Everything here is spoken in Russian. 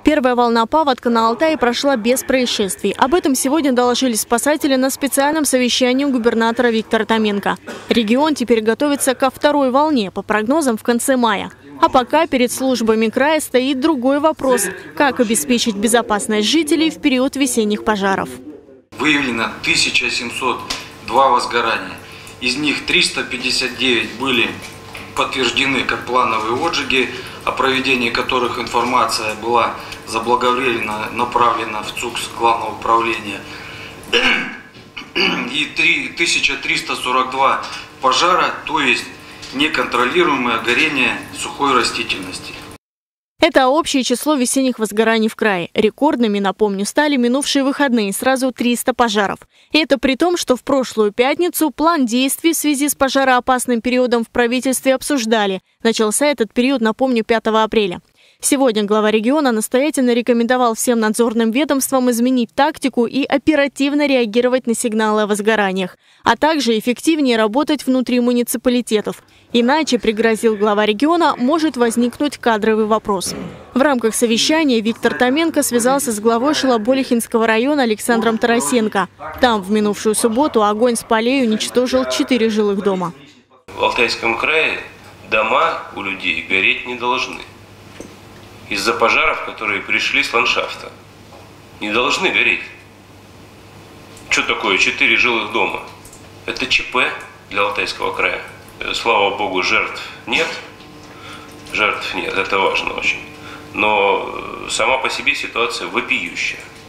Первая волна паводка на Алтае прошла без происшествий. Об этом сегодня доложили спасатели на специальном совещании у губернатора Виктора Томенко. Регион теперь готовится ко второй волне, по прогнозам, в конце мая. А пока перед службами края стоит другой вопрос – как обеспечить безопасность жителей в период весенних пожаров. Выявлено 1702 возгорания. Из них 359 были подтверждены как плановые отжиги, о проведении которых информация была заблаговременно направлена в ЦУКС Главного управления. И 1342 пожара, то есть неконтролируемое горение сухой растительности. Это общее число весенних возгораний в крае. Рекордными, напомню, стали минувшие выходные, сразу 300 пожаров. И это при том, что в прошлую пятницу план действий в связи с пожароопасным периодом в правительстве обсуждали. Начался этот период, напомню, 5 апреля. Сегодня глава региона настоятельно рекомендовал всем надзорным ведомствам изменить тактику и оперативно реагировать на сигналы о возгораниях, а также эффективнее работать внутри муниципалитетов. Иначе, пригрозил глава региона, может возникнуть кадровый вопрос. В рамках совещания Виктор Томенко связался с главой Шелоболихинского района Александром Тарасенко. Там в минувшую субботу огонь с полей уничтожил 4 жилых дома. В Алтайском крае дома у людей гореть не должны. Из-за пожаров, которые пришли с ландшафта. Не должны гореть. Что такое 4 жилых дома? Это ЧП для Алтайского края. Слава богу, жертв нет. Жертв нет, это важно очень. Но сама по себе ситуация вопиющая.